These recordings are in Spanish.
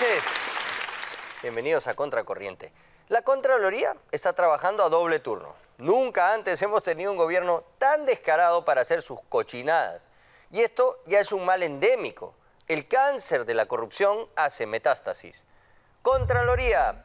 noches. Bienvenidos a Contracorriente. La Contraloría está trabajando a doble turno. Nunca antes hemos tenido un gobierno tan descarado para hacer sus cochinadas. Y esto ya es un mal endémico. El cáncer de la corrupción hace metástasis. Contraloría,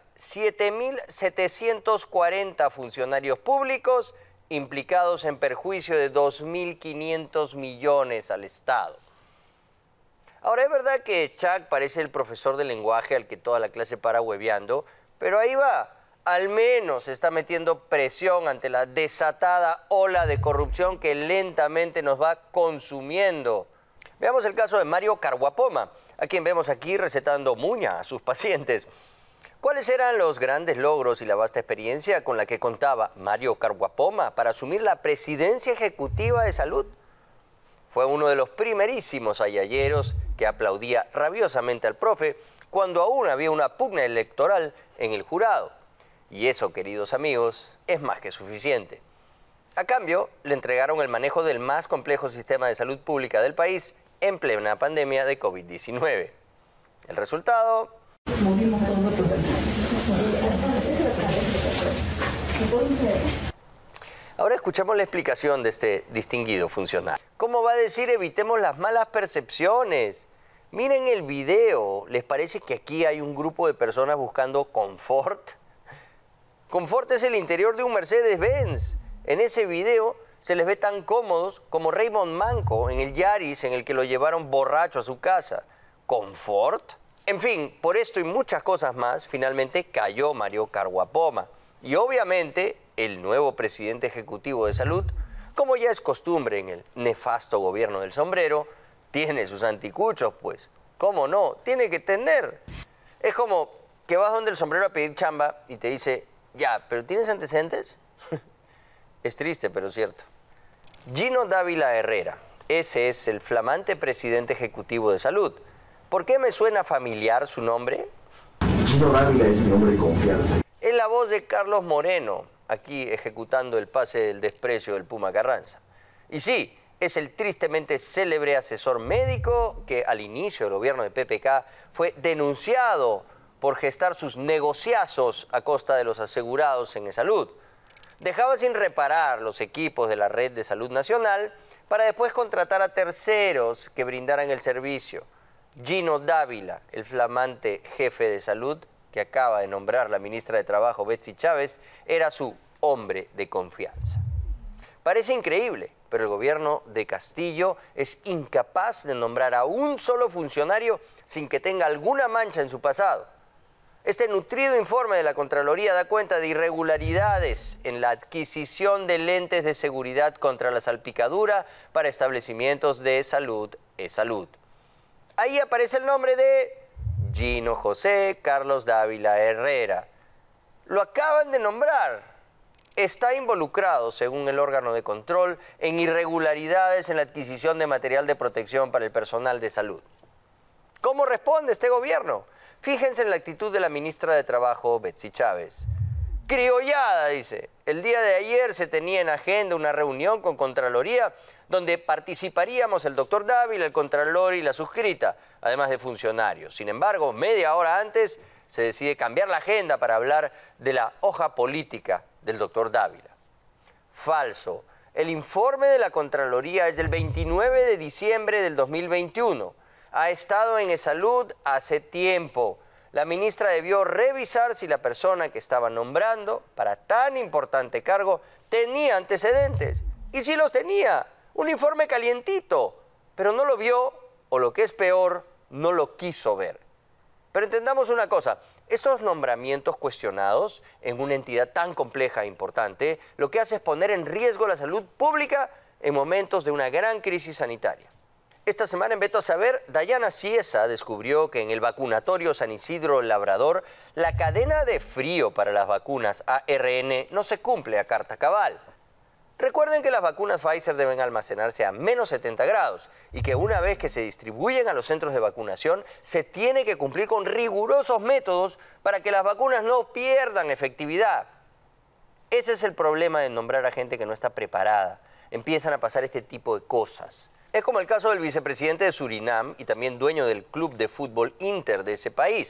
7.740 funcionarios públicos implicados en perjuicio de 2.500 millones al Estado. Ahora, es verdad que Chuck parece el profesor de lenguaje al que toda la clase para hueveando, pero ahí va. Al menos está metiendo presión ante la desatada ola de corrupción que lentamente nos va consumiendo. Veamos el caso de Mario Carguapoma, a quien vemos aquí recetando muña a sus pacientes. ¿Cuáles eran los grandes logros y la vasta experiencia con la que contaba Mario Carguapoma para asumir la presidencia ejecutiva de salud? Fue uno de los primerísimos ayayeros que aplaudía rabiosamente al profe cuando aún había una pugna electoral en el jurado. Y eso, queridos amigos, es más que suficiente. A cambio, le entregaron el manejo del más complejo sistema de salud pública del país en plena pandemia de COVID-19. El resultado... Ahora escuchamos la explicación de este distinguido funcionario. ¿Cómo va a decir evitemos las malas percepciones? Miren el video. ¿Les parece que aquí hay un grupo de personas buscando confort? Confort es el interior de un Mercedes-Benz. En ese video se les ve tan cómodos como Raymond Manco en el Yaris en el que lo llevaron borracho a su casa. ¿Confort? En fin, por esto y muchas cosas más, finalmente cayó Mario Carguapoma. Y obviamente, el nuevo presidente ejecutivo de salud, como ya es costumbre en el nefasto gobierno del sombrero, tiene sus anticuchos, pues. ¿Cómo no? Tiene que tener. Es como que vas donde el sombrero a pedir chamba y te dice, ya, ¿pero tienes antecedentes? Es triste, pero cierto. Gino Dávila Herrera, ese es el flamante presidente ejecutivo de salud. ¿Por qué me suena familiar su nombre? Gino Dávila es mi nombre de confianza. Es la voz de Carlos Moreno, aquí ejecutando el pase del desprecio del Puma Carranza. Y sí, es el tristemente célebre asesor médico que al inicio del gobierno de PPK fue denunciado por gestar sus negociazos a costa de los asegurados en salud. Dejaba sin reparar los equipos de la Red de Salud Nacional para después contratar a terceros que brindaran el servicio. Gino Dávila, el flamante jefe de salud que acaba de nombrar la ministra de Trabajo, Betsy Chávez, era su hombre de confianza. Parece increíble, pero el gobierno de Castillo es incapaz de nombrar a un solo funcionario sin que tenga alguna mancha en su pasado. Este nutrido informe de la Contraloría da cuenta de irregularidades en la adquisición de lentes de seguridad contra la salpicadura para establecimientos de salud, e-salud. Ahí aparece el nombre de Gino José Carlos Dávila Herrera. Lo acaban de nombrar. Está involucrado, según el órgano de control, en irregularidades en la adquisición de material de protección para el personal de salud. ¿Cómo responde este gobierno? Fíjense en la actitud de la ministra de Trabajo, Betsy Chávez. Criollada, dice. El día de ayer se tenía en agenda una reunión con Contraloría donde participaríamos el doctor Dávila, el Contralor y la suscrita, además de funcionarios. Sin embargo, media hora antes se decide cambiar la agenda para hablar de la hoja política del doctor Dávila. Falso. El informe de la Contraloría es del 29 de diciembre del 2021. Ha estado en e-salud hace tiempo. La ministra debió revisar si la persona que estaba nombrando para tan importante cargo tenía antecedentes. Y sí los tenía. Un informe calientito. Pero no lo vio, o lo que es peor, no lo quiso ver. Pero entendamos una cosa. Estos nombramientos cuestionados en una entidad tan compleja e importante, lo que hace es poner en riesgo la salud pública en momentos de una gran crisis sanitaria. Esta semana en Veto a Saber, Dayana Ciesa descubrió que en el vacunatorio San Isidro Labrador, la cadena de frío para las vacunas ARN no se cumple a carta cabal. Recuerden que las vacunas Pfizer deben almacenarse a menos 70 grados y que una vez que se distribuyen a los centros de vacunación, se tiene que cumplir con rigurosos métodos para que las vacunas no pierdan efectividad. Ese es el problema de nombrar a gente que no está preparada. Empiezan a pasar este tipo de cosas. Es como el caso del vicepresidente de Surinam y también dueño del club de fútbol Inter de ese país.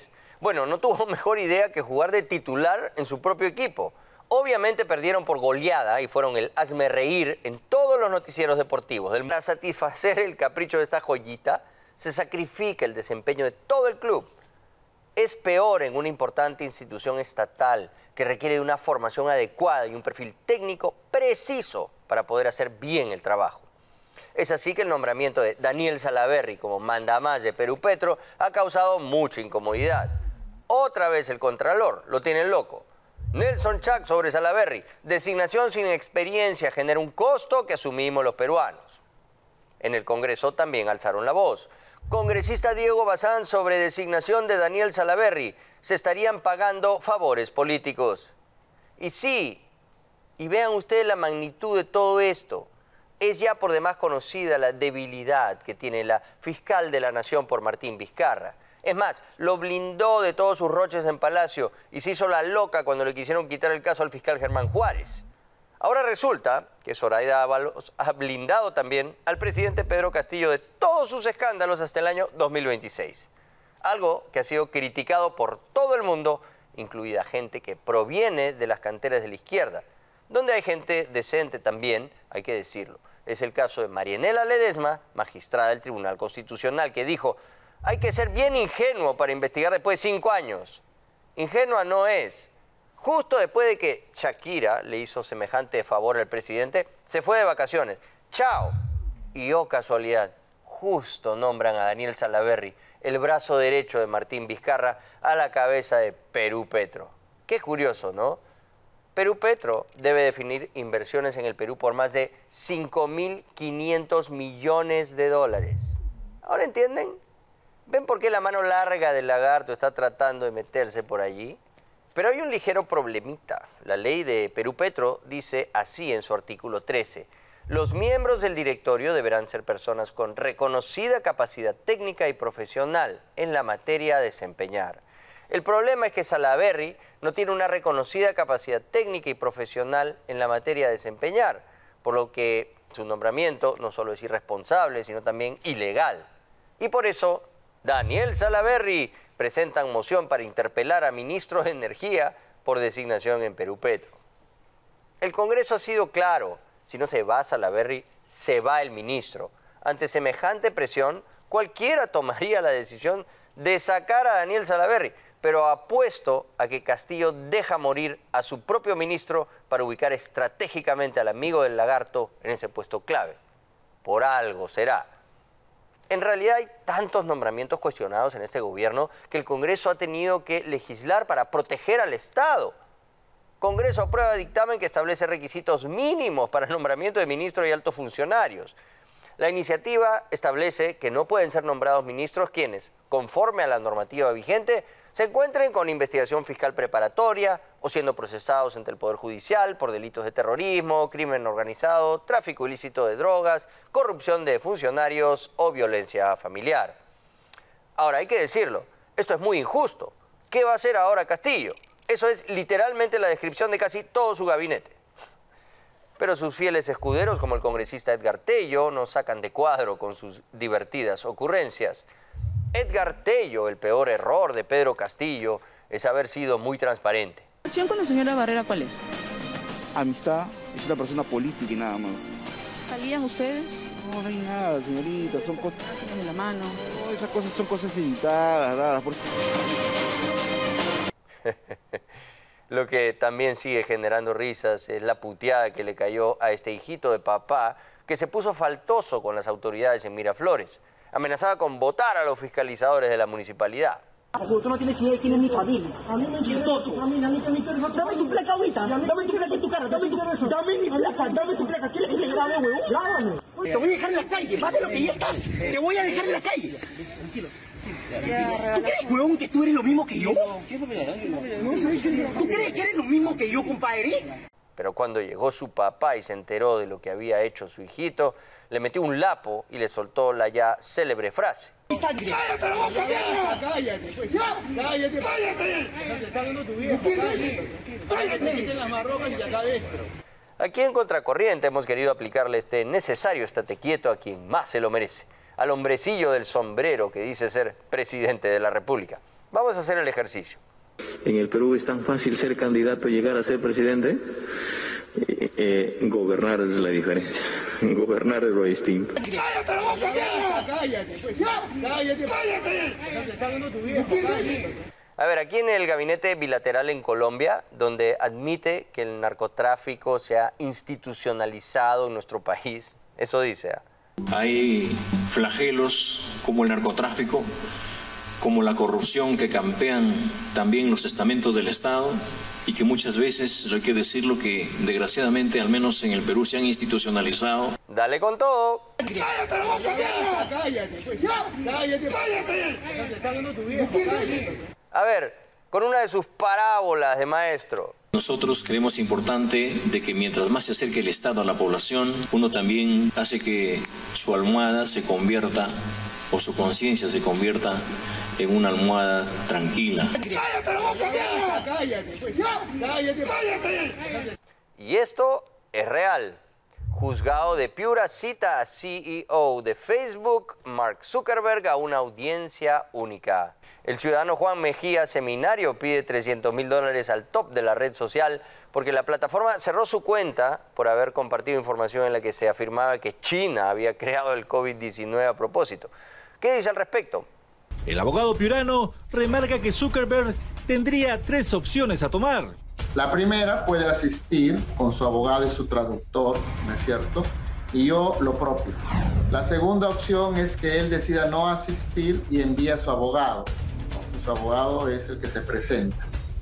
Bueno, no tuvo mejor idea que jugar de titular en su propio equipo. Obviamente perdieron por goleada y fueron el hazmerreír en todos los noticieros deportivos. Para satisfacer el capricho de esta joyita, se sacrifica el desempeño de todo el club. Es peor en una importante institución estatal que requiere de una formación adecuada y un perfil técnico preciso para poder hacer bien el trabajo. Es así que el nombramiento de Daniel Salaverry como mandamás de Perupetro ha causado mucha incomodidad. Otra vez el contralor, lo tienen loco. Nelson Chac sobre Salaverry, designación sin experiencia genera un costo que asumimos los peruanos. En el Congreso también alzaron la voz. Congresista Diego Bazán sobre designación de Daniel Salaverry, se estarían pagando favores políticos. Y sí, y vean ustedes la magnitud de todo esto. Es ya por demás conocida la debilidad que tiene la fiscal de la Nación por Martín Vizcarra. Es más, lo blindó de todos sus roches en Palacio y se hizo la loca cuando le quisieron quitar el caso al fiscal Germán Juárez. Ahora resulta que Zoraida Ábalos ha blindado también al presidente Pedro Castillo de todos sus escándalos hasta el año 2026. Algo que ha sido criticado por todo el mundo, incluida gente que proviene de las canteras de la izquierda, donde hay gente decente también, hay que decirlo. Es el caso de Marianela Ledesma, magistrada del Tribunal Constitucional, que dijo: hay que ser bien ingenuo para investigar después de 5 años. Ingenua no es. Justo después de que Shakira le hizo semejante favor al presidente, se fue de vacaciones. ¡Chao! Y oh casualidad, justo nombran a Daniel Salaverry, el brazo derecho de Martín Vizcarra, a la cabeza de Perupetro. Qué curioso, ¿no? Perupetro debe definir inversiones en el Perú por más de 5.500 millones de dólares. ¿Ahora entienden? ¿Ven por qué la mano larga del lagarto está tratando de meterse por allí? Pero hay un ligero problemita. La ley de Perupetro dice así en su artículo 13. Los miembros del directorio deberán ser personas con reconocida capacidad técnica y profesional en la materia a desempeñar. El problema es que Salaverry no tiene una reconocida capacidad técnica y profesional en la materia a desempeñar, por lo que su nombramiento no solo es irresponsable, sino también ilegal. Y por eso Daniel Salaverry presentan moción para interpelar a ministros de Energía por designación en Perupetro. El Congreso ha sido claro: si no se va Salaverry, se va el ministro. Ante semejante presión, cualquiera tomaría la decisión de sacar a Daniel Salaverry, pero apuesto a que Castillo deja morir a su propio ministro para ubicar estratégicamente al amigo del lagarto en ese puesto clave. Por algo será. En realidad hay tantos nombramientos cuestionados en este gobierno que el Congreso ha tenido que legislar para proteger al Estado. Congreso aprueba dictamen que establece requisitos mínimos para el nombramiento de ministros y altos funcionarios. La iniciativa establece que no pueden ser nombrados ministros quienes, conforme a la normativa vigente, se encuentren con investigación fiscal preparatoria o siendo procesados ante el Poder Judicial por delitos de terrorismo, crimen organizado, tráfico ilícito de drogas, corrupción de funcionarios o violencia familiar. Ahora, hay que decirlo, esto es muy injusto. ¿Qué va a hacer ahora Castillo? Eso es literalmente la descripción de casi todo su gabinete. Pero sus fieles escuderos, como el congresista Edgar Tello, no sacan de cuadro con sus divertidas ocurrencias. Edgar Tello, el peor error de Pedro Castillo es haber sido muy transparente. ¿La relación con la señora Barrera cuál es? Amistad, es una persona política y nada más. ¿Salían ustedes? No, no hay nada, señorita, son cosas... De la mano. No, esas cosas son cosas editadas, dadas por... Lo que también sigue generando risas es la puteada que le cayó a este hijito de papá que se puso faltoso con las autoridades en Miraflores. Amenazaba con votar a los fiscalizadores de la municipalidad. Tú no tienes idea de quién es mi familia. A mí me interesa tu familia, a mí que me interesa. Dame tu placa ahorita, dame tu placa en tu cara, dame mi placa, dame tu placa. ¿Quieres que te grabe, huevón? Grábame. Te voy a dejar en la calle, más de lo que ya estás. Te voy a dejar en la calle. Tranquilo. ¿Tú crees, huevón, que tú eres lo mismo que yo? ¿Tú crees que eres lo mismo que yo, compadre? Pero cuando llegó su papá y se enteró de lo que había hecho su hijito, le metió un lapo y le soltó la ya célebre frase. ¡Cállate la boca, mierda! ¡Cállate! ¡Cállate! ¡Cállate! Te está dando tu vida, ¡cállate! Te quiten las marrocas y acá adentro. Aquí en Contracorriente hemos querido aplicarle este necesario estate quieto a quien más se lo merece, al hombrecillo del sombrero que dice ser presidente de la República. Vamos a hacer el ejercicio. En el Perú es tan fácil ser candidato y llegar a ser presidente. Gobernar es la diferencia. Gobernar es lo distinto. ¡Cállate la boca, mierda! ¡Cállate, pues! ¡Cállate! ¡Cállate! ¡Te está dando tu vida, A ver, aquí en el gabinete bilateral en Colombia, donde admite que el narcotráfico se ha institucionalizado en nuestro país, eso dice. Hay flagelos como el narcotráfico, como la corrupción que campean también los estamentos del Estado y que muchas veces, hay que decirlo, que desgraciadamente, al menos en el Perú, se han institucionalizado. Dale con todo. ¡Cállate la boca, mierda! ¡Cállate, pues! ¡Cállate! ¡Cállate! ¡Te está dando tu vida, A ver, con una de sus parábolas de maestro. Nosotros creemos importante de que mientras más se acerque el Estado a la población, uno también hace que su almohada se convierta, o su conciencia se convierta en una almohada tranquila. ¡Cállate la boca, mierda! ¡Cállate, pues! ¡Cállate! ¡Cállate! Y esto es real. Juzgado de Piura cita a CEO de Facebook, Mark Zuckerberg, a una audiencia única. El ciudadano Juan Mejía Seminario pide $300.000 al top de la red social porque la plataforma cerró su cuenta por haber compartido información en la que se afirmaba que China había creado el COVID-19 a propósito. ¿Qué dice al respecto? El abogado piurano remarca que Zuckerberg tendría 3 opciones a tomar. La primera, puede asistir con su abogado y su traductor, ¿no es cierto? Y yo lo propio. La segunda opción es que él decida no asistir y envía a su abogado. Su abogado es el que se presenta.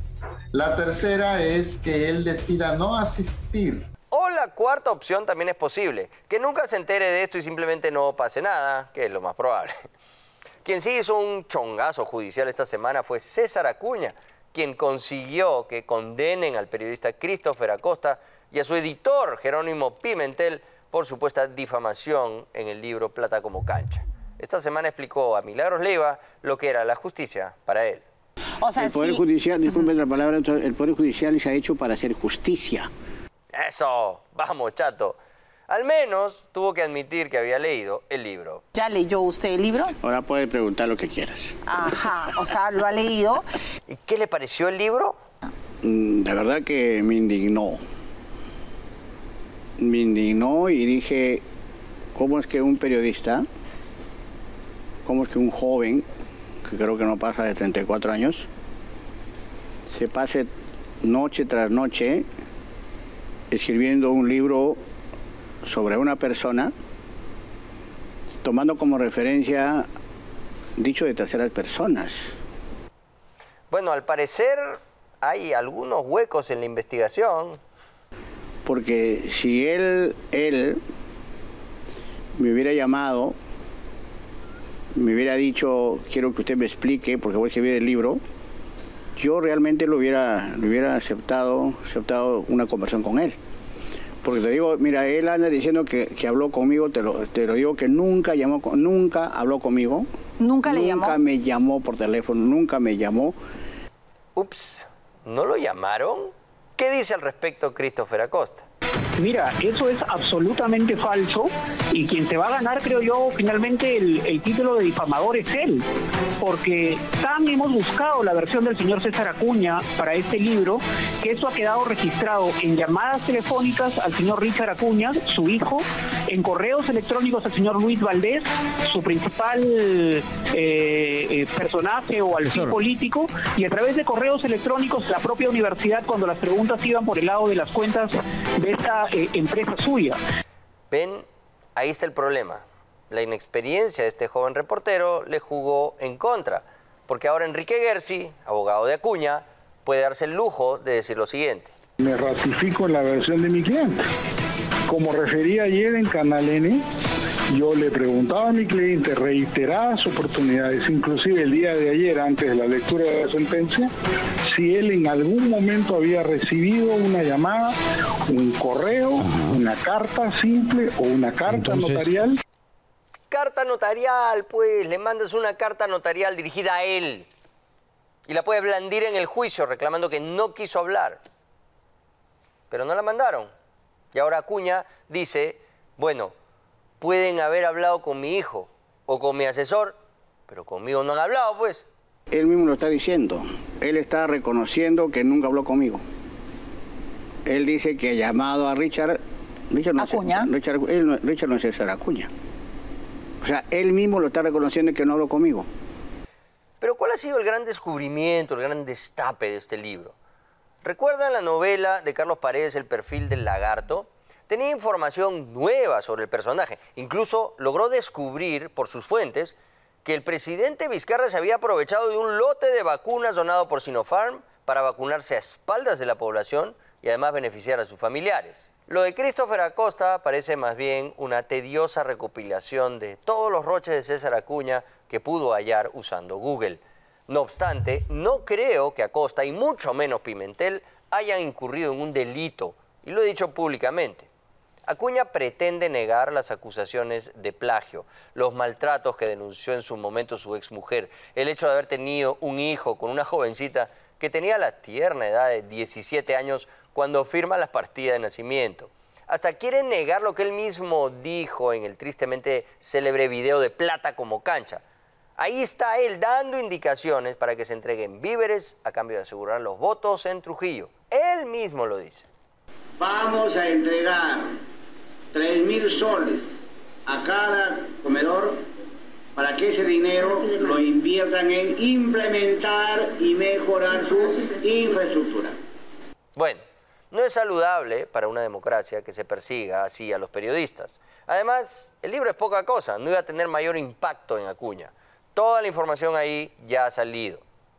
La tercera es que él decida no asistir. O la cuarta opción también es posible, que nunca se entere de esto y simplemente no pase nada, que es lo más probable. Quien sí hizo un chongazo judicial esta semana fue César Acuña, quien consiguió que condenen al periodista Christopher Acosta y a su editor Jerónimo Pimentel por supuesta difamación en el libro Plata como cancha. Esta semana explicó a Milagros Leiva lo que era la justicia para él. O sea, el Poder Judicial, disculpen la palabra, el Poder Judicial se ha hecho para hacer justicia. Eso, vamos, chato. Al menos tuvo que admitir que había leído el libro. ¿Ya leyó usted el libro? Ahora puede preguntar lo que quieras. Ajá, o sea, lo ha leído. ¿Y qué le pareció el libro? La verdad que me indignó. Me indignó y dije, ¿cómo es que un periodista, cómo es que un joven, que creo que no pasa de 34 años, se pase noche tras noche escribiendo un libro sobre una persona, tomando como referencia dicho de terceras personas? Bueno, al parecer hay algunos huecos en la investigación. Porque si él me hubiera llamado, me hubiera dicho, quiero que usted me explique, porque voy a escribir el libro, yo realmente lo hubiera aceptado una conversación con él. Porque te digo, mira, él anda diciendo que habló conmigo, te lo digo que nunca habló conmigo. ¿Nunca le llamó? Nunca me llamó por teléfono, nunca me llamó. Ups, ¿no lo llamaron? ¿Qué dice al respecto Christopher Acosta? Mira, eso es absolutamente falso y quien se va a ganar, creo yo, finalmente el título de difamador es él, porque tan hemos buscado la versión del señor César Acuña para este libro, que eso ha quedado registrado en llamadas telefónicas al señor Richard Acuña, su hijo, en correos electrónicos al señor Luis Valdés, su principal personaje o alfil político, y a través de correos electrónicos la propia universidad cuando las preguntas iban por el lado de las cuentas de esta empresa suya. Ven, ahí está el problema. La inexperiencia de este joven reportero le jugó en contra, porque ahora Enrique Gersi, abogado de Acuña, puede darse el lujo de decir lo siguiente. Me ratifico en la versión de mi cliente. Como referí ayer en Canal N, yo le preguntaba a mi cliente reiteradas oportunidades, inclusive el día de ayer antes de la lectura de la sentencia, si él en algún momento había recibido una llamada, un correo, una carta simple o una carta notarial. Carta notarial, pues, le mandas una carta notarial dirigida a él y la puedes blandir en el juicio reclamando que no quiso hablar. Pero no la mandaron. Y ahora Acuña dice, bueno, pueden haber hablado con mi hijo o con mi asesor, pero conmigo no han hablado, pues. Él mismo lo está diciendo. Él está reconociendo que nunca habló conmigo. Él dice que ha llamado a Richard Acuña. Richard no es César Acuña. O sea, él mismo lo está reconociendo que no habló conmigo. Pero ¿cuál ha sido el gran descubrimiento, el gran destape de este libro? ¿Recuerdan la novela de Carlos Paredes, El perfil del lagarto? Tenía información nueva sobre el personaje. Incluso logró descubrir por sus fuentes que el presidente Vizcarra se había aprovechado de un lote de vacunas donado por Sinopharm para vacunarse a espaldas de la población y además beneficiar a sus familiares. Lo de Christopher Acosta parece más bien una tediosa recopilación de todos los roches de César Acuña que pudo hallar usando Google. No obstante, no creo que Acosta y mucho menos Pimentel hayan incurrido en un delito, y lo he dicho públicamente. Acuña pretende negar las acusaciones de plagio, los maltratos que denunció en su momento su exmujer, el hecho de haber tenido un hijo con una jovencita que tenía la tierna edad de 17 años cuando firma la partida de nacimiento. Hasta quiere negar lo que él mismo dijo en el tristemente célebre video de Plata como cancha. Ahí está él dando indicaciones para que se entreguen víveres a cambio de asegurar los votos en Trujillo. Él mismo lo dice. Vamos a entregar 3.000 soles a cada comedor para que ese dinero lo inviertan en implementar y mejorar su infraestructura. Bueno, no es saludable para una democracia que se persiga así a los periodistas. Además, el libro es poca cosa, no iba a tener mayor impacto en Acuña. Toda la información ahí ya ha salido.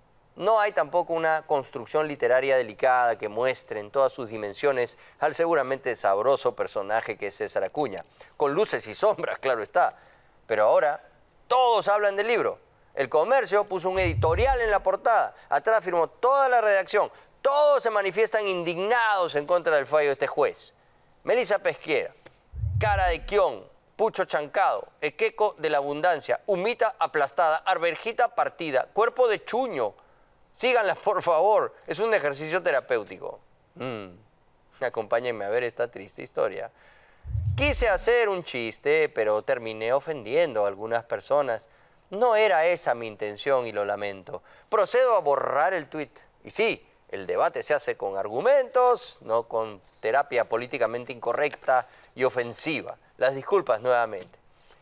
No hay tampoco una construcción literaria delicada que muestre en todas sus dimensiones al seguramente sabroso personaje que es César Acuña. Con luces y sombras, claro está. Pero ahora todos hablan del libro. El Comercio puso un editorial en la portada. Atrás firmó toda la redacción. Todos se manifiestan indignados en contra del fallo de este juez. Melissa Pesquera, Cara de Quión, Pucho Chancado, Equeco de la Abundancia, Humita aplastada, Arberjita partida, Cuerpo de Chuño. Síganlas, por favor. Es un ejercicio terapéutico. Acompáñenme a ver esta triste historia. Quise hacer un chiste, pero terminé ofendiendo a algunas personas. No era esa mi intención y lo lamento. Procedo a borrar el tuit. Y sí, el debate se hace con argumentos, no con terapia políticamente incorrecta y ofensiva. Las disculpas nuevamente.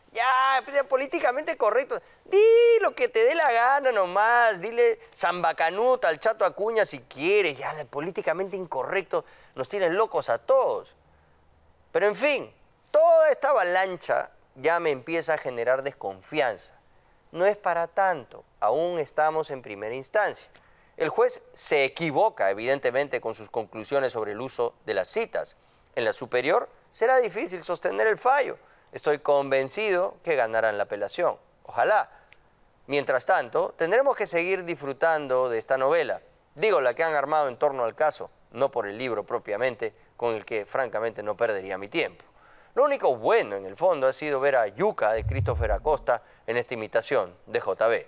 Ya, políticamente correcto. Di lo que te dé la gana nomás. Dile zambacanuta al Chato Acuña si quieres. Ya, políticamente incorrecto nos tienen locos a todos. Pero en fin, toda esta avalancha ya me empieza a generar desconfianza. No es para tanto. Aún estamos en primera instancia. El juez se equivoca, evidentemente, con sus conclusiones sobre el uso de las citas. En la superior será difícil sostener el fallo. Estoy convencido que ganarán la apelación. Ojalá. Mientras tanto, tendremos que seguir disfrutando de esta novela. Digo, la que han armado en torno al caso, no por el libro propiamente, con el que francamente no perdería mi tiempo. Lo único bueno, en el fondo, ha sido ver a Yuca de Christopher Acosta en esta imitación de JB.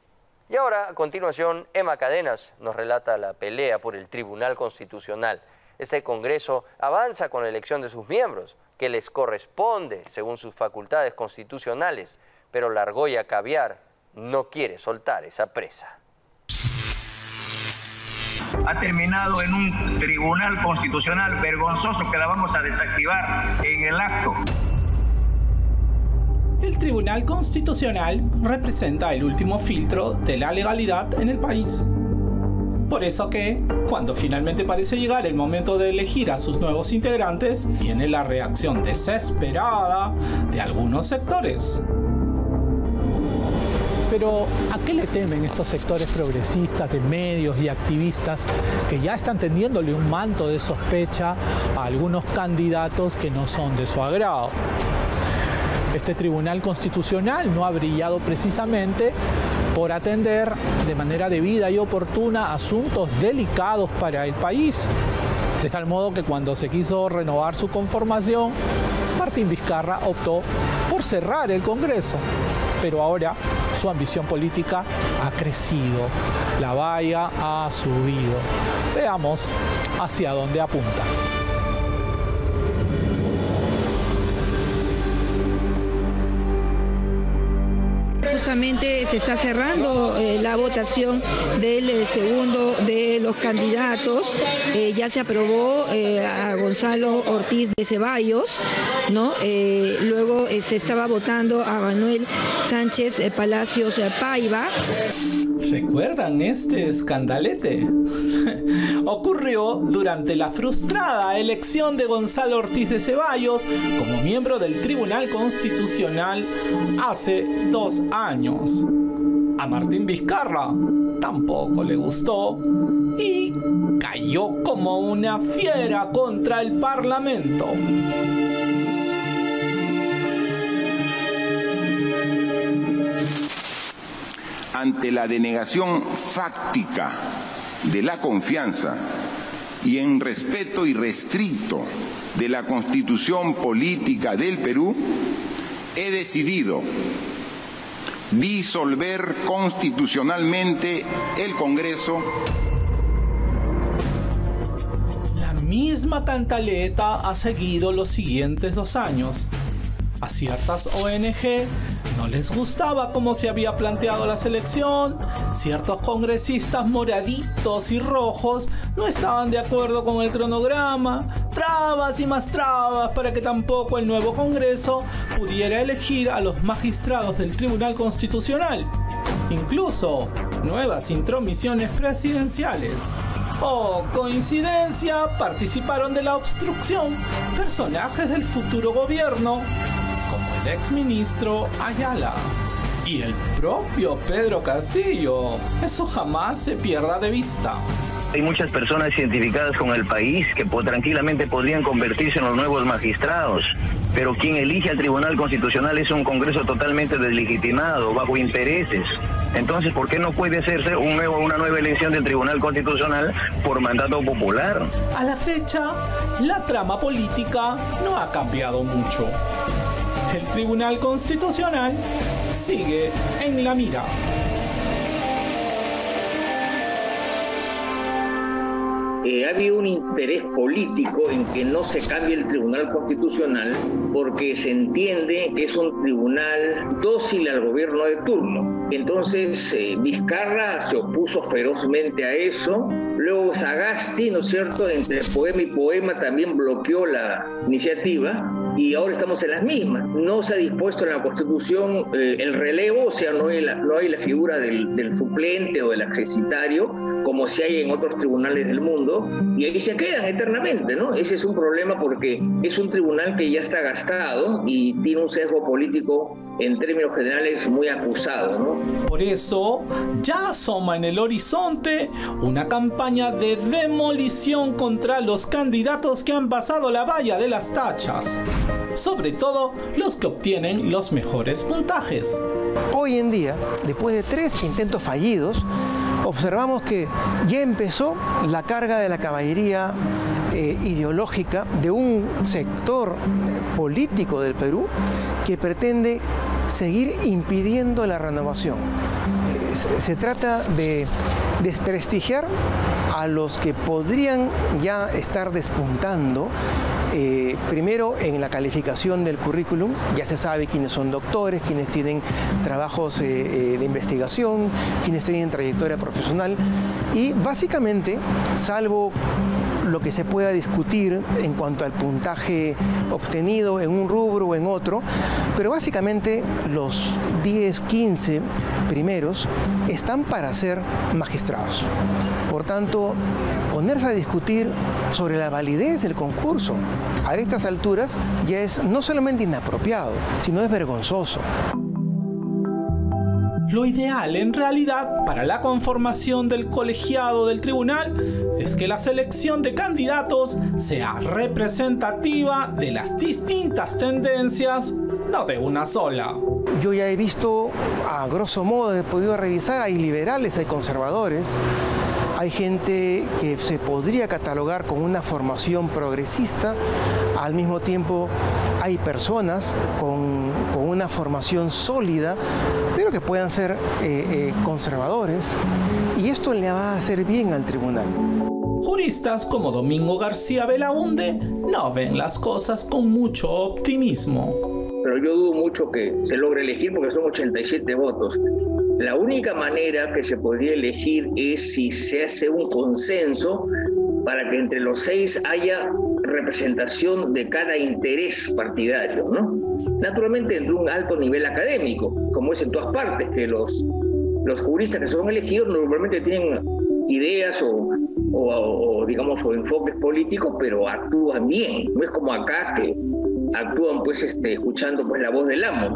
Y ahora, a continuación, Emma Cadenas nos relata la pelea por el Tribunal Constitucional. Este Congreso avanza con la elección de sus miembros, que les corresponde según sus facultades constitucionales, pero la argolla caviar no quiere soltar esa presa. Ha terminado en un tribunal constitucional vergonzoso que la vamos a desactivar en el acto. El Tribunal Constitucional representa el último filtro de la legalidad en el país. Por eso que, cuando finalmente parece llegar el momento de elegir a sus nuevos integrantes, viene la reacción desesperada de algunos sectores. Pero, ¿a qué le temen estos sectores progresistas de medios y activistas que ya están tendiéndole un manto de sospecha a algunos candidatos que no son de su agrado? Este Tribunal Constitucional no ha brillado precisamente por atender de manera debida y oportuna asuntos delicados para el país. De tal modo que cuando se quiso renovar su conformación, Martín Vizcarra optó por cerrar el Congreso. Pero ahora su ambición política ha crecido, la valla ha subido. Veamos hacia dónde apunta. justamente se está cerrando la votación del segundo de los candidatos. Ya se aprobó a Gonzalo Ortiz de Ceballos, ¿no? Luego se estaba votando a Manuel Sánchez Palacios Paiva. ¿Recuerdan este escandalete? Ocurrió durante la frustrada elección de Gonzalo Ortiz de Ceballos como miembro del Tribunal Constitucional hace 2 años. A Martín Vizcarra tampoco le gustó y cayó como una fiera contra el Parlamento. Ante la denegación fáctica de la confianza y en respeto irrestricto de la Constitución Política del Perú, he decidido disolver constitucionalmente el Congreso. La misma cantaleta ha seguido los siguientes 2 años. A ciertas ONG no les gustaba cómo se había planteado la selección, ciertos congresistas moraditos y rojos no estaban de acuerdo con el cronograma, trabas y más trabas para que tampoco el nuevo Congreso pudiera elegir a los magistrados del Tribunal Constitucional, incluso nuevas intromisiones presidenciales. Oh, coincidencia, participaron de la obstrucción personajes del futuro gobierno, como el exministro Ayala y el propio Pedro Castillo. Eso jamás se pierda de vista. Hay muchas personas identificadas con el país que tranquilamente podrían convertirse en los nuevos magistrados, pero quien elige al Tribunal Constitucional es un Congreso totalmente deslegitimado, bajo intereses. Entonces, ¿por qué no puede hacerse una nueva elección del Tribunal Constitucional por mandato popular? A la fecha, la trama política no ha cambiado mucho. El Tribunal Constitucional sigue en la mira. Ha habido un interés político en que no se cambie el Tribunal Constitucional porque se entiende que es un tribunal dócil al gobierno de turno. Entonces Vizcarra se opuso ferozmente a eso. Luego Sagasti, ¿no es cierto?, entre poema y poema también bloqueó la iniciativa. Y ahora estamos en las mismas. No se ha dispuesto en la Constitución el relevo, o sea, no hay la figura del suplente o del accesitario, como si hay en otros tribunales del mundo, y ahí se quedan eternamente, ¿no? Ese es un problema porque es un tribunal que ya está gastado y tiene un sesgo político en términos generales muy acusado, ¿no? Por eso ya asoma en el horizonte una campaña de demolición contra los candidatos que han pasado la valla de las tachas, sobre todo los que obtienen los mejores puntajes. Hoy en día, después de 3 intentos fallidos, observamos que ya empezó la carga de la caballería ideológica de un sector político del Perú que pretende seguir impidiendo la renovación. Se trata de desprestigiar a los que podrían ya estar despuntando. Primero, en la calificación del currículum, ya se sabe quiénes son doctores, quiénes tienen trabajos de investigación, quiénes tienen trayectoria profesional y básicamente, salvo lo que se pueda discutir en cuanto al puntaje obtenido en un rubro o en otro, pero básicamente los 10, 15 primeros están para ser magistrados. Por tanto, ponerse a discutir sobre la validez del concurso a estas alturas ya es no solamente inapropiado, sino es vergonzoso. Lo ideal, en realidad, para la conformación del colegiado del tribunal es que la selección de candidatos sea representativa de las distintas tendencias, no de una sola. Yo ya he visto, a grosso modo, he podido revisar, hay liberales, hay conservadores, hay gente que se podría catalogar con una formación progresista, al mismo tiempo hay personas con una formación sólida, pero que puedan ser conservadores, y esto le va a hacer bien al tribunal. Juristas como Domingo García Belaúnde no ven las cosas con mucho optimismo. pero yo dudo mucho que se logre elegir porque son 87 votos. La única manera que se podría elegir es si se hace un consenso para que entre los 6 haya representación de cada interés partidario, ¿no? Naturalmente entre un alto nivel académico, como es en todas partes, que los juristas que son elegidos normalmente tienen ideas o digamos o enfoques políticos, pero actúan bien. No es como acá que actúan pues escuchando pues la voz del amo.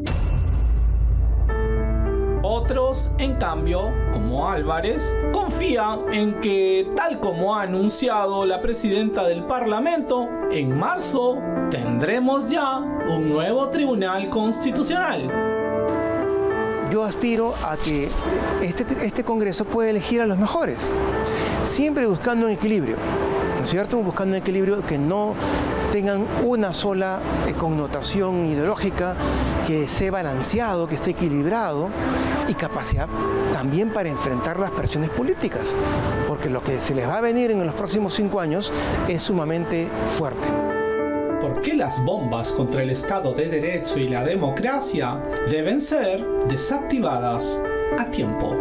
Otros, en cambio, como Álvarez, confían en que, tal como ha anunciado la presidenta del Parlamento, en marzo tendremos ya un nuevo Tribunal Constitucional. Yo aspiro a que este Congreso pueda elegir a los mejores, siempre buscando un equilibrio, ¿no es cierto? Buscando un equilibrio que no tengan una sola connotación ideológica, que esté balanceado, que esté equilibrado y capacidad también para enfrentar las presiones políticas, porque lo que se les va a venir en los próximos 5 años es sumamente fuerte. ¿Por qué las bombas contra el Estado de Derecho y la democracia deben ser desactivadas a tiempo?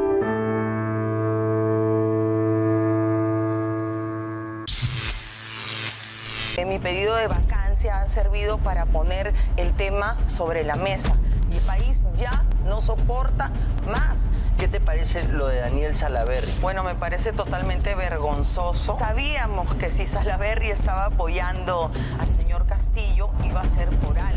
Mi pedido de vacancia ha servido para poner el tema sobre la mesa. Y el país ya no soporta más. ¿Qué te parece lo de Daniel Salaverry? Bueno, me parece totalmente vergonzoso. Sabíamos que si Salaverry estaba apoyando al señor Castillo, iba a ser por algo.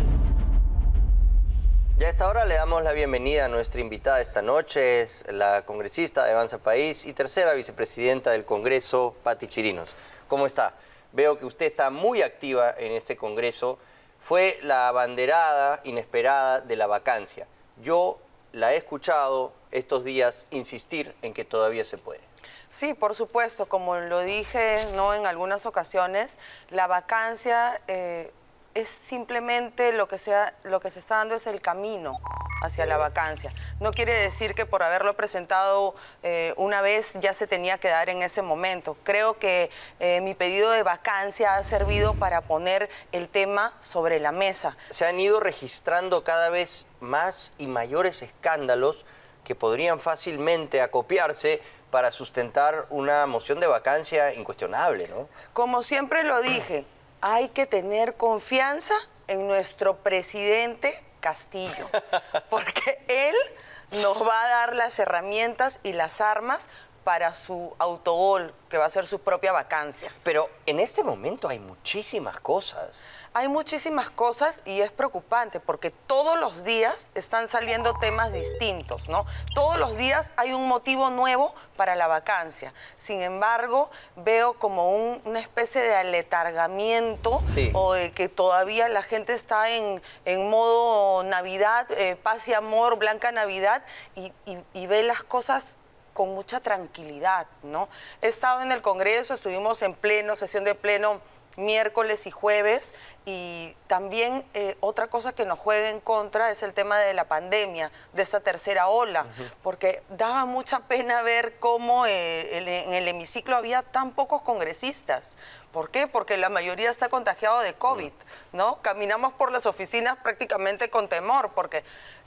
Ya a esta hora le damos la bienvenida a nuestra invitada esta noche, es la congresista de Avanza País y tercera vicepresidenta del Congreso, Patti Chirinos. ¿Cómo está? Veo que usted está muy activa en este Congreso. Fue la abanderada inesperada de la vacancia. Yo la he escuchado estos días insistir en que todavía se puede. Sí, por supuesto. Como lo dije en algunas ocasiones, la vacancia es simplemente lo que se está dando es el camino hacia la vacancia. No quiere decir que por haberlo presentado una vez ya se tenía que dar en ese momento. Creo que mi pedido de vacancia ha servido para poner el tema sobre la mesa. Se han ido registrando cada vez más y mayores escándalos que podrían fácilmente acopiarse para sustentar una moción de vacancia incuestionable, ¿no? Como siempre lo dije, hay que tener confianza en nuestro presidente Castillo, porque él nos va a dar las herramientas y las armas para su autogol, que va a ser su propia vacancia. Pero en este momento hay muchísimas cosas. Hay muchísimas cosas y es preocupante porque todos los días están saliendo temas distintos, ¿no? Todos los días hay un motivo nuevo para la vacancia. Sin embargo, veo como una especie de aletargamiento, sí, o de que todavía la gente está en modo Navidad, paz y amor, blanca Navidad, y ve las cosas con mucha tranquilidad, ¿no? He estado en el Congreso, estuvimos en sesión de pleno, miércoles y jueves, y también otra cosa que nos juega en contra es el tema de la pandemia, de esta tercera ola, porque daba mucha pena ver cómo en el hemiciclo había tan pocos congresistas. ¿Por qué? Porque la mayoría está contagiado de COVID, ¿no? Caminamos por las oficinas prácticamente con temor, porque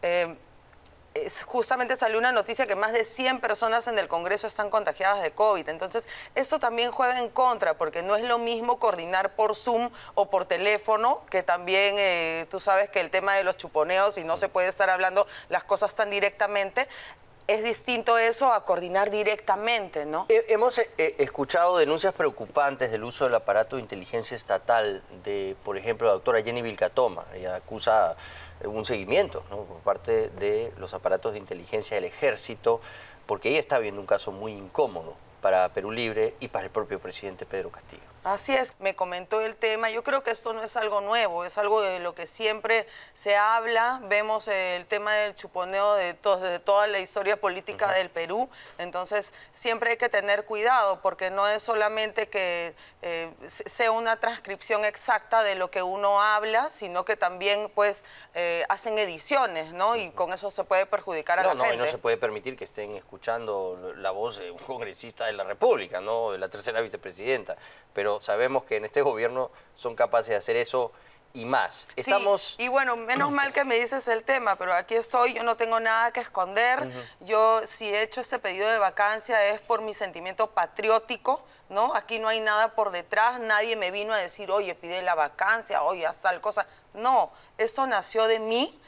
justamente salió una noticia que más de 100 personas en el Congreso están contagiadas de COVID. Entonces, esto también juega en contra, porque no es lo mismo coordinar por Zoom o por teléfono, que también tú sabes que el tema de los chuponeos y no se puede estar hablando las cosas tan directamente. Es distinto eso a coordinar directamente, ¿no? Hemos escuchado denuncias preocupantes del uso del aparato de inteligencia estatal de, por ejemplo, la doctora Jenny Vilcatoma. Ella acusa un seguimiento, ¿no?, por parte de los aparatos de inteligencia del Ejército, porque ella está viendo un caso muy incómodo para Perú Libre y para el propio presidente Pedro Castillo. Así es, me comentó el tema. Yo creo que esto no es algo nuevo, es algo de lo que siempre se habla. Vemos el tema del chuponeo de toda la historia política del Perú. Entonces, siempre hay que tener cuidado, porque no es solamente que sea una transcripción exacta de lo que uno habla, sino que también, pues, hacen ediciones, ¿no? Y con eso se puede perjudicar a la gente. No se puede permitir que estén escuchando la voz de un congresista de la República, ¿no?, de la tercera vicepresidenta. Pero sabemos que en este gobierno son capaces de hacer eso y más. Sí, y bueno, menos mal que me dices el tema, pero aquí estoy, yo no tengo nada que esconder. Yo, si he hecho este pedido de vacancia es por mi sentimiento patriótico, ¿no? Aquí no hay nada por detrás, nadie me vino a decir, oye, pide la vacancia, oye, haz tal cosa. No, esto nació de mí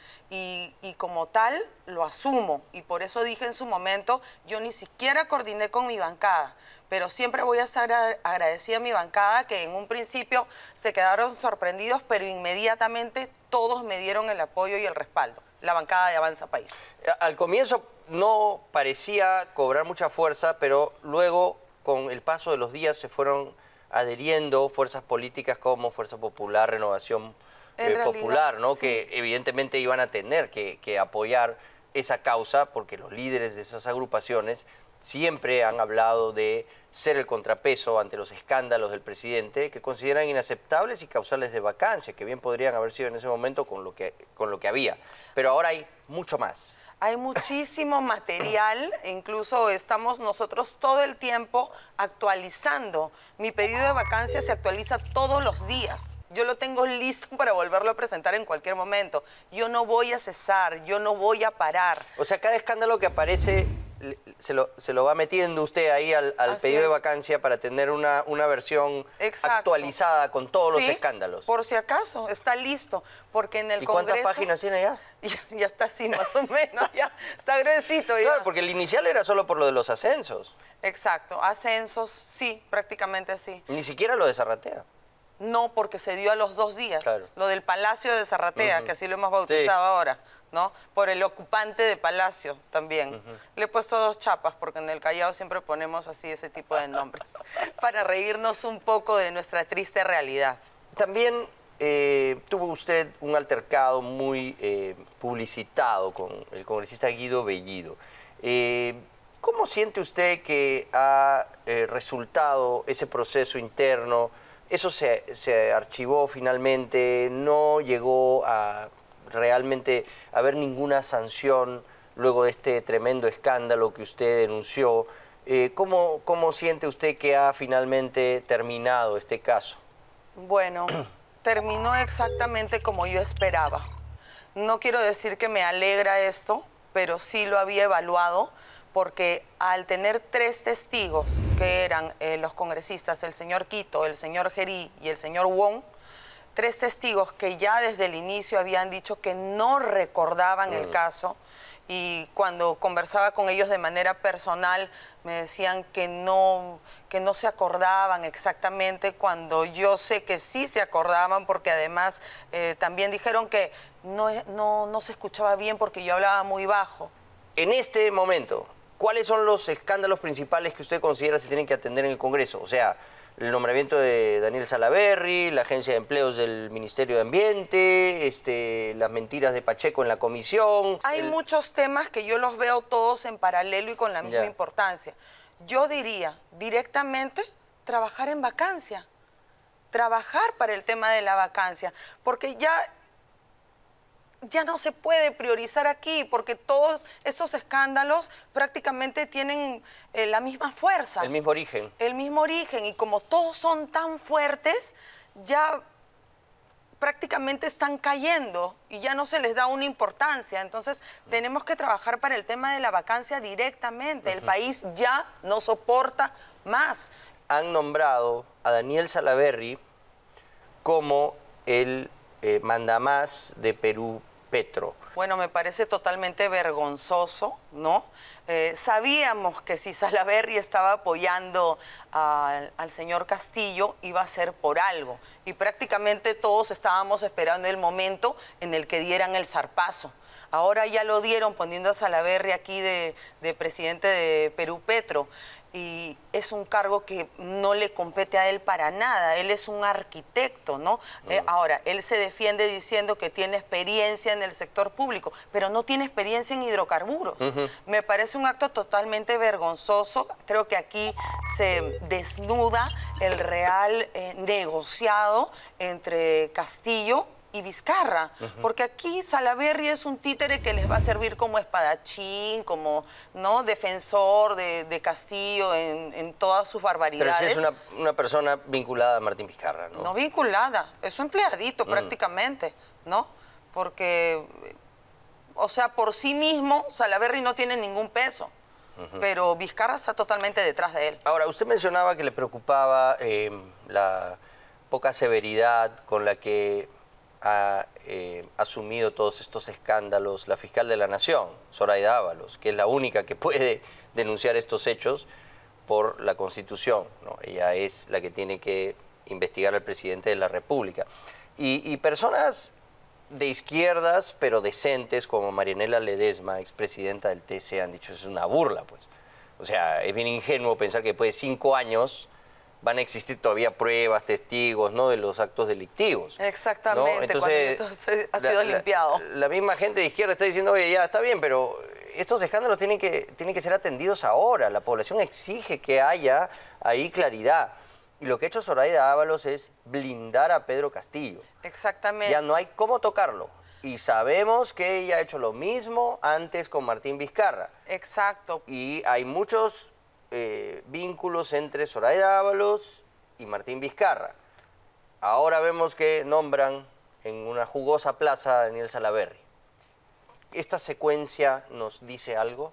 y como tal lo asumo. Y por eso dije en su momento, yo ni siquiera coordiné con mi bancada, pero siempre voy a estar agradecida a mi bancada, que en un principio se quedaron sorprendidos, pero inmediatamente todos me dieron el apoyo y el respaldo. La bancada de Avanza País. Al comienzo no parecía cobrar mucha fuerza, pero luego, con el paso de los días, se fueron adheriendo fuerzas políticas como Fuerza Popular, Renovación Popular, ¿no? Sí. Que evidentemente iban a tener que apoyar esa causa, porque los líderes de esas agrupaciones siempre han hablado de ser el contrapeso ante los escándalos del presidente, que consideran inaceptables y causales de vacancia, que bien podrían haber sido en ese momento con lo que había. Pero ahora hay mucho más. Hay muchísimo material, incluso estamos nosotros todo el tiempo actualizando. Mi pedido de vacancia se actualiza todos los días. Yo lo tengo listo para volverlo a presentar en cualquier momento. Yo no voy a cesar, yo no voy a parar. O sea, cada escándalo que aparece se lo va metiendo usted ahí al pedido de vacancia para tener una versión actualizada con todos los escándalos. Por si acaso, está listo, porque en el Congreso... ¿Y cuántas páginas tiene ya? Ya está así más o menos, ya está gruesito. Ya. Claro, porque el inicial era solo por lo de los ascensos. Exacto, ascensos, sí, prácticamente sí. Ni siquiera lo de Zarratea. No, porque se dio a los 2 días. Claro. Lo del Palacio de Zarratea, que así lo hemos bautizado ahora, ¿no? Por el ocupante de Palacio también. Le he puesto 2 chapas, porque en el Callao siempre ponemos así ese tipo de nombres, para reírnos un poco de nuestra triste realidad. También tuvo usted un altercado muy publicitado con el congresista Guido Bellido. ¿Cómo siente usted que ha resultado ese proceso interno? Eso se archivó finalmente, no llegó a realmente haber ninguna sanción luego de este tremendo escándalo que usted denunció. ¿Cómo siente usted que ha finalmente terminado este caso? Bueno, terminó exactamente como yo esperaba. No quiero decir que me alegra esto, pero sí lo había evaluado, porque al tener 3 testigos, que eran los congresistas, el señor Quito, el señor Gerí y el señor Wong, 3 testigos que ya desde el inicio habían dicho que no recordaban el caso, y cuando conversaba con ellos de manera personal me decían que no se acordaban exactamente, cuando yo sé que sí se acordaban, porque además también dijeron que no se escuchaba bien porque yo hablaba muy bajo. En este momento, ¿cuáles son los escándalos principales que usted considera se tienen que atender en el Congreso? O sea, el nombramiento de Daniel Salaverry, la Agencia de Empleos del Ministerio de Ambiente, las mentiras de Pacheco en la comisión. Hay muchos temas que yo los veo todos en paralelo y con la misma importancia. Yo diría directamente trabajar en vacancia, trabajar para el tema de la vacancia, porque ya no se puede priorizar aquí, porque todos esos escándalos prácticamente tienen la misma fuerza. El mismo origen. El mismo origen, y como todos son tan fuertes, ya prácticamente están cayendo y ya no se les da una importancia. Entonces tenemos que trabajar para el tema de la vacancia directamente. El país ya no soporta más. Han nombrado a Daniel Salaverry como el mandamás de Perú Petro. Bueno, me parece totalmente vergonzoso, ¿no? Sabíamos que si Salaverry estaba apoyando al señor Castillo, iba a ser por algo. Y prácticamente todos estábamos esperando el momento en el que dieran el zarpazo. Ahora ya lo dieron, poniendo a Salaverry aquí de presidente de Perú Petro. Y es un cargo que no le compete a él para nada. Él es un arquitecto, ¿no? Ahora, él se defiende diciendo que tiene experiencia en el sector público, pero no tiene experiencia en hidrocarburos. Me parece un acto totalmente vergonzoso. Creo que aquí se desnuda el real negociado entre Castillo y Vizcarra, porque aquí Salaverry es un títere que les va a servir como espadachín, como ¿no? defensor de Castillo en todas sus barbaridades. Pero sí es una persona vinculada a Martín Vizcarra, ¿no? No vinculada, es un empleadito prácticamente, ¿no? Porque, o sea, por sí mismo Salaverry no tiene ningún peso. Pero Vizcarra está totalmente detrás de él. Ahora, usted mencionaba que le preocupaba la poca severidad con la que ha asumido todos estos escándalos la fiscal de la Nación, Zoraida Ábalos, que es la única que puede denunciar estos hechos por la Constitución, ¿no? Ella es la que tiene que investigar al presidente de la República. Y personas de izquierdas, pero decentes, como Marianela Ledesma, expresidenta del TC, han dicho, es una burla, pues. O sea, es bien ingenuo pensar que después de 5 años van a existir todavía pruebas, testigos, ¿no?, de los actos delictivos. Exactamente, ¿no? Entonces, cuando ha sido limpiado. La misma gente de izquierda está diciendo, oye, ya, está bien, pero estos escándalos tienen que ser atendidos ahora. La población exige que haya ahí claridad. Y lo que ha hecho Zoraida Ábalos es blindar a Pedro Castillo. Exactamente. Ya no hay cómo tocarlo. Y sabemos que ella ha hecho lo mismo antes con Martín Vizcarra. Exacto. Y hay muchos vínculos entre Zoraida Ábalos y Martín Vizcarra. Ahora vemos que nombran en una jugosa plaza a Daniel Salaverry. ¿Esta secuencia nos dice algo?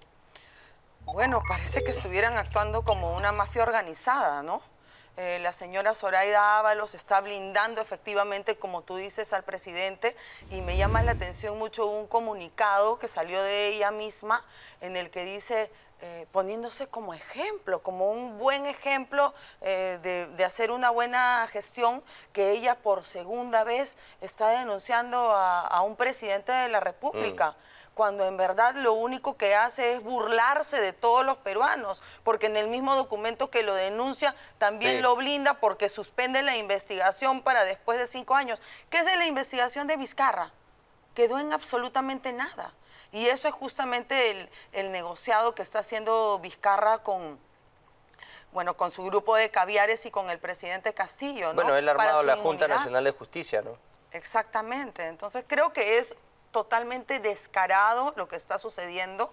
Bueno, parece que estuvieran actuando como una mafia organizada, ¿no? La señora Zoraida Ábalos está blindando efectivamente, como tú dices, al presidente, y me llama la atención mucho un comunicado que salió de ella misma en el que dice, poniéndose como ejemplo, como un buen ejemplo de hacer una buena gestión, que ella por segunda vez está denunciando a un presidente de la República. Cuando en verdad lo único que hace es burlarse de todos los peruanos, porque en el mismo documento que lo denuncia también lo blinda porque suspende la investigación para después de 5 años. ¿Qué es de la investigación de Vizcarra? Quedó en absolutamente nada. Y eso es justamente el negociado que está haciendo Vizcarra con su grupo de caviares y con el presidente Castillo, ¿no? Bueno, él ha armado la Junta Nacional de Justicia, ¿no? Exactamente. Entonces creo que es totalmente descarado lo que está sucediendo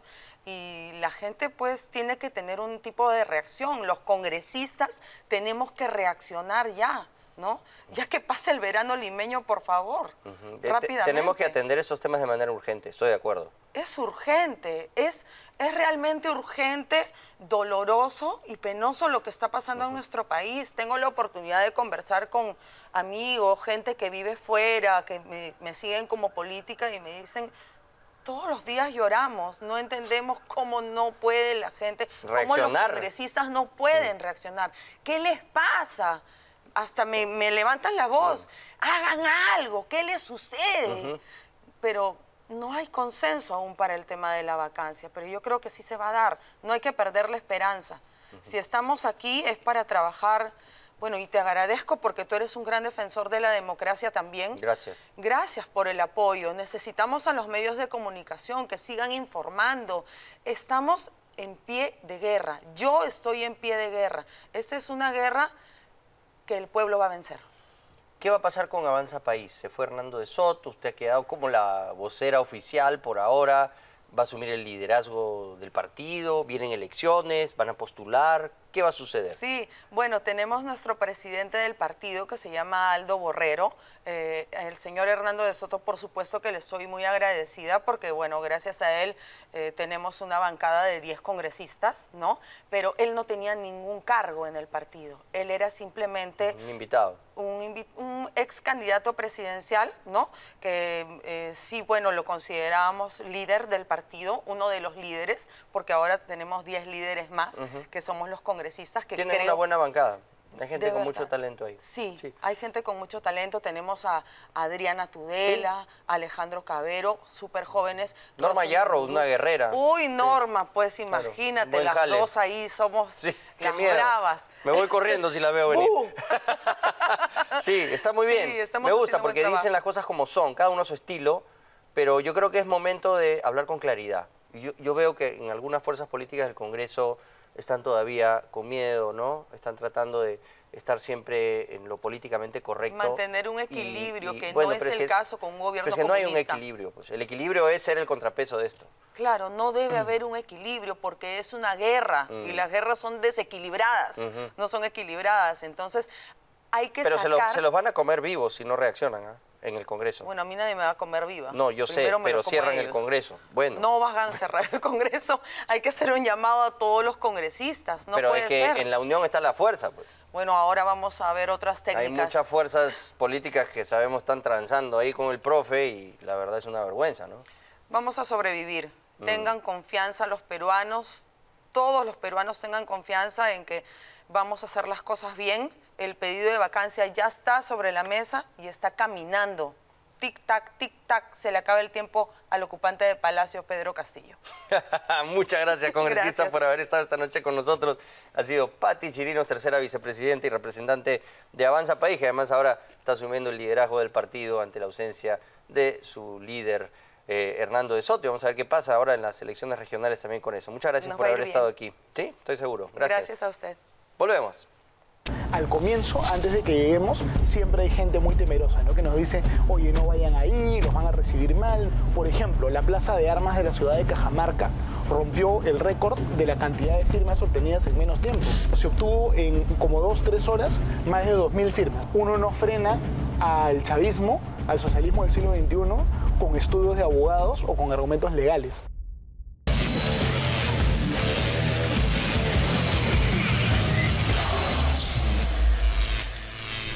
y la gente pues tiene que tener un tipo de reacción. Los congresistas tenemos que reaccionar ya, ¿no? Ya que pase el verano limeño, por favor, rápidamente. Tenemos que atender esos temas de manera urgente, estoy de acuerdo. Es urgente, es realmente urgente, doloroso y penoso lo que está pasando en nuestro país. Tengo la oportunidad de conversar con amigos, gente que vive fuera, que me siguen como política y me dicen, todos los días lloramos, no entendemos cómo no puede la gente, cómo los congresistas no pueden reaccionar. ¿Qué les pasa? Hasta me levantan la voz, hagan algo, ¿qué les sucede? Pero no hay consenso aún para el tema de la vacancia, pero yo creo que sí se va a dar, no hay que perder la esperanza. Si estamos aquí es para trabajar, bueno, y te agradezco porque tú eres un gran defensor de la democracia también. Gracias. Gracias por el apoyo. Necesitamos a los medios de comunicación que sigan informando. Estamos en pie de guerra, yo estoy en pie de guerra. Esta es una guerra que el pueblo va a vencer. ¿Qué va a pasar con Avanza País? Se fue Hernando de Soto, usted ha quedado como la vocera oficial por ahora, va a asumir el liderazgo del partido, vienen elecciones, van a postular, ¿qué va a suceder? Sí, bueno, tenemos nuestro presidente del partido que se llama Aldo Borrero, el señor Hernando de Soto, por supuesto que le estoy muy agradecida porque, bueno, gracias a él tenemos una bancada de 10 congresistas, ¿no? Pero él no tenía ningún cargo en el partido, él era simplemente un invitado. Un ex candidato presidencial, ¿no? Que sí, bueno, lo considerábamos líder del partido, uno de los líderes, porque ahora tenemos 10 líderes más, que somos los congresistas que tienen una buena bancada. Hay gente con mucho talento ahí. Sí, hay gente con mucho talento. Tenemos a Adriana Tudela, Alejandro Cabero, súper jóvenes. Norma Yarro, una guerrera. Uy, Norma, pues imagínate, claro. Las dos ahí somos las bravas. Me voy corriendo si la veo venir. Sí, está muy bien. Me gusta porque dicen las cosas como son, cada uno a su estilo, pero yo creo que es momento de hablar con claridad. Yo veo que en algunas fuerzas políticas del Congreso están todavía con miedo, ¿no? Están tratando de estar siempre en lo políticamente correcto. Mantener un equilibrio, que bueno, no es el caso con un gobierno pero es que comunista. no hay un equilibrio, pues. El equilibrio es ser el contrapeso de esto. Claro, no debe haber un equilibrio porque es una guerra y las guerras son desequilibradas, no son equilibradas. Entonces, hay que pero sacar... se los van a comer vivos si no reaccionan en el Congreso. Bueno, a mí nadie me va a comer viva. No, yo sé, pero cierran el Congreso. Bueno. No van a cerrar el Congreso. Hay que hacer un llamado a todos los congresistas. No pero puede es que ser. En la unión está la fuerza, pues. Bueno, ahora vamos a ver otras técnicas. Hay muchas fuerzas políticas que sabemos están transando ahí con el profe y la verdad es una vergüenza, ¿no? Vamos a sobrevivir. Tengan confianza los peruanos, todos los peruanos tengan confianza en que vamos a hacer las cosas bien. El pedido de vacancia ya está sobre la mesa y está caminando. Tic-tac, se le acaba el tiempo al ocupante de Palacio, Pedro Castillo. Muchas gracias, congresista, por haber estado esta noche con nosotros. Ha sido Patti Chirinos, tercera vicepresidenta y representante de Avanza País, que además ahora está asumiendo el liderazgo del partido ante la ausencia de su líder, Hernando de Soto. Vamos a ver qué pasa ahora en las elecciones regionales también con eso. Muchas gracias por haber estado aquí. Sí, estoy seguro. Gracias. Gracias a usted. Volvemos. Al comienzo, antes de que lleguemos, siempre hay gente muy temerosa, ¿no? Que nos dice, oye, no vayan ahí, los van a recibir mal. Por ejemplo, la Plaza de Armas de la ciudad de Cajamarca rompió el récord de la cantidad de firmas obtenidas en menos tiempo. Se obtuvo en como 2-3 horas más de 2.000 firmas. Uno no frena al chavismo, al socialismo del siglo XXI, con estudios de abogados o con argumentos legales.